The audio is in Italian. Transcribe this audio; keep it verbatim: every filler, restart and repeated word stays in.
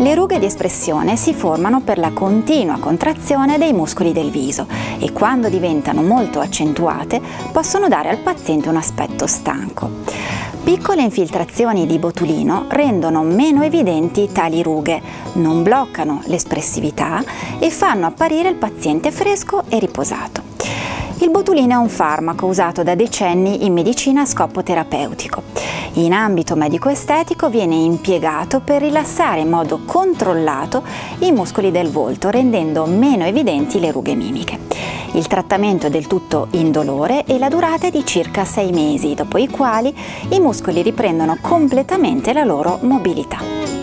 Le rughe di espressione si formano per la continua contrazione dei muscoli del viso e quando diventano molto accentuate possono dare al paziente un aspetto stanco. Piccole infiltrazioni di botulino rendono meno evidenti tali rughe, non bloccano l'espressività e fanno apparire il paziente fresco e riposato. Il botulino è un farmaco usato da decenni in medicina a scopo terapeutico. In ambito medico-estetico viene impiegato per rilassare in modo controllato i muscoli del volto, rendendo meno evidenti le rughe mimiche. Il trattamento è del tutto indolore e la durata è di circa sei mesi, dopo i quali i muscoli riprendono completamente la loro mobilità.